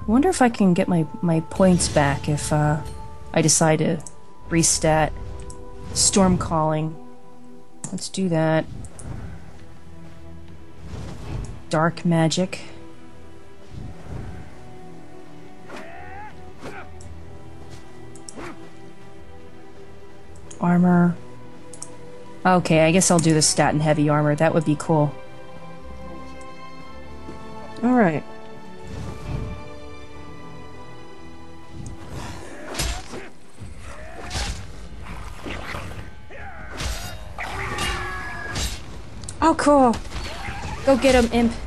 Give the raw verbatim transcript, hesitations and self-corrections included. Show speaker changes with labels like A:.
A: wonder if I can get my, my points back if uh, I decide to restat Storm Calling. Let's do that. Dark Magic. Armor. Okay, I guess I'll do the stat in heavy armor. That would be cool. Alright. Oh, cool. Go get him, imp.